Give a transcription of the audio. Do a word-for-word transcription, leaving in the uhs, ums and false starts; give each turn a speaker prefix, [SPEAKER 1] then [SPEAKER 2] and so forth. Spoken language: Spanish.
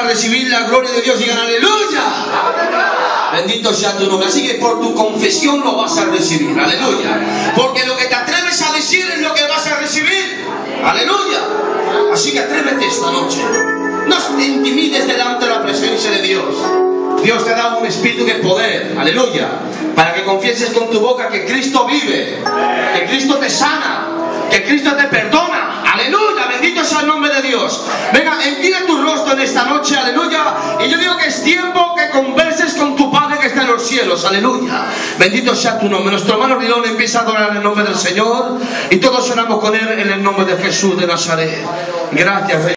[SPEAKER 1] recibir la gloria de Dios. Digan aleluya. Bendito sea tu nombre. Así que por tu confesión lo vas a recibir. Aleluya. Porque lo que te atreves a decir es lo que vas a recibir. Aleluya. Así que atrévete esta noche. No te intimides delante de la presencia de Dios. Dios te da un espíritu de poder. Aleluya. Para que confieses con tu boca que Cristo vive. Que Cristo te sana. Que Cristo te perdona. Aleluya. Bendito sea el nombre de Dios. Venga, inclina tu rostro en esta noche. Aleluya. Y yo digo que es tiempo que converses con tu Padre que está en los cielos. Aleluya. Bendito sea tu nombre. Nuestro hermano Rilón empieza a adorar en el nombre del Señor. Y todos oramos con él en el nombre de Jesús de Nazaret. Gracias.